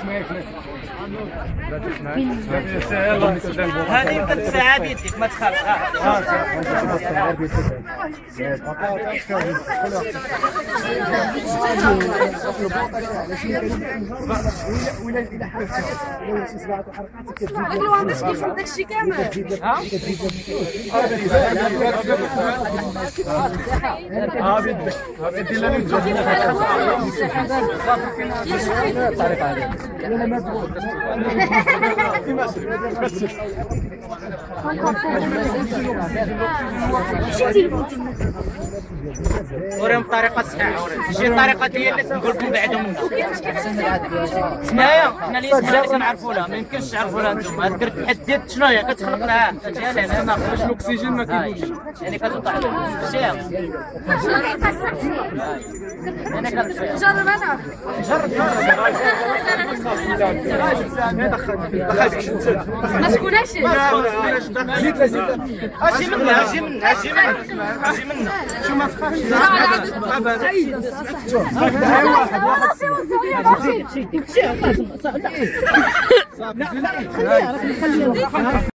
هذه يمكن تساعد يديك ما تخافش. داكشي كامل وريهم الطريقه الصحيحه، ماشي الطريقه ديال اللي تنقول لكم بعدوا منها. حنايا حنا اللي كنعرفوا لها، ما يمكنش تعرفوا لها نتوما. هاد الكرت الحديد شنو هي؟ كتخلق لها ديال هنا باش الاكسجين ما كيدوبش، يعني كتوقع الشيخ. انا كنجرب انا ما تكوناش زيد اجي منها اجي منها اجي منها اجي منها شو ما تخافش. صافي